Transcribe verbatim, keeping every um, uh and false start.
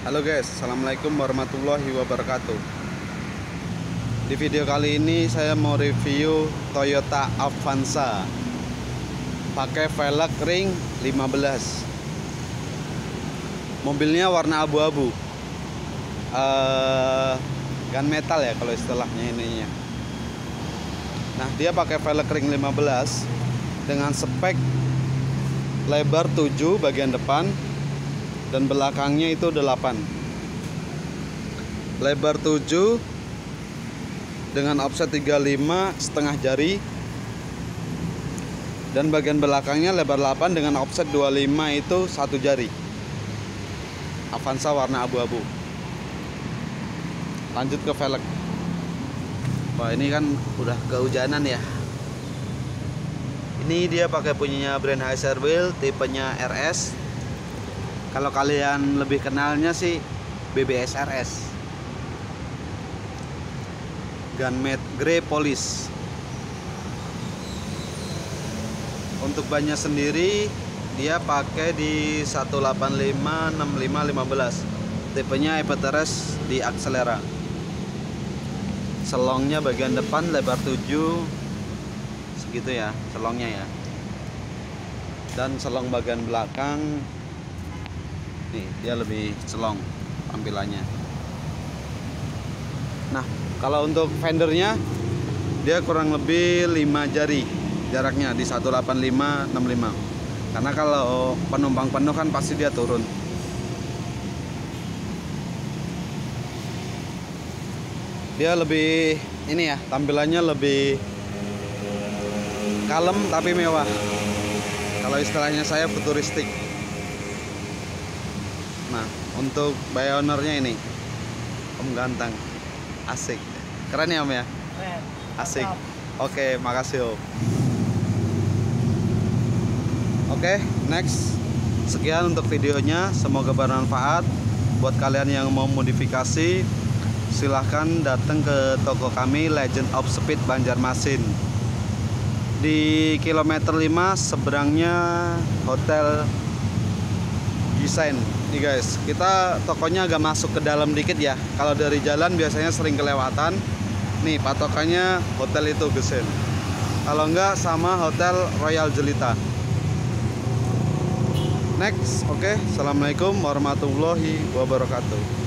Halo guys, assalamualaikum warahmatullahi wabarakatuh. Di video kali ini saya mau review Toyota Avanza pakai velg ring lima belas. Mobilnya warna abu-abu, uh, gunmetal ya kalau istilahnya ininya. Nah, dia pakai velg ring lima belas dengan spek lebar tujuh bagian depan dan belakangnya itu delapan. Lebar tujuh dengan offset tiga puluh lima setengah jari, dan bagian belakangnya lebar delapan dengan offset dua puluh lima itu satu jari. Avanza warna abu-abu. Lanjut ke velg. Wah, ini kan udah kehujanan ya. Ini dia pakai punyanya brand Heiser Wheel, tipenya R S. Kalau kalian lebih kenalnya sih B B S R S. Gunmetal grey polish. Untuk bannya sendiri dia pakai di seratus delapan puluh lima enam puluh lima lima belas. Tipenya E P T R S di Accelera. Selongnya bagian depan lebar tujuh segitu ya, selongnya ya. Dan selong bagian belakang nih, dia lebih celong tampilannya. Nah, kalau untuk fendernya dia kurang lebih lima jari jaraknya di seratus delapan puluh lima enam puluh lima. Karena kalau penumpang penuh kan pasti dia turun. Dia lebih ini ya, tampilannya lebih kalem tapi mewah. Kalau istilahnya saya futuristik. Nah, untuk Bionernya ini Om ganteng, asik, keren ya Om ya, asik. Oke, makasih Om. Oke, next. Sekian untuk videonya, semoga bermanfaat. Buat kalian yang mau modifikasi, silahkan datang ke toko kami Legend of Speed Banjarmasin di kilometer lima, seberangnya Hotel Desain. Nih guys, kita tokonya agak masuk ke dalam dikit ya. Kalau dari jalan biasanya sering kelewatan. Nih patokannya hotel itu Gesen. Kalau enggak sama Hotel Royal Jelita. Next, oke. Okay. Assalamualaikum warahmatullahi wabarakatuh.